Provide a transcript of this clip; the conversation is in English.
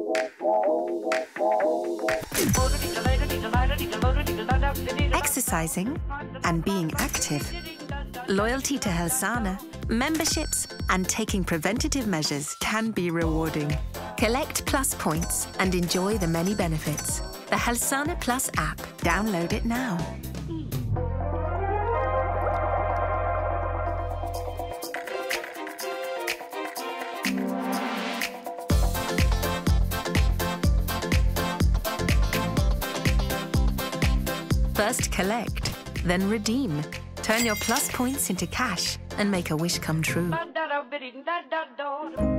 Exercising and being active. Loyalty to Helsana, memberships and taking preventative measures can be rewarding. Collect Plus points and enjoy the many benefits. The Helsana Plus app. Download it now. First collect, then redeem. Turn your Plus points into cash and make a wish come true.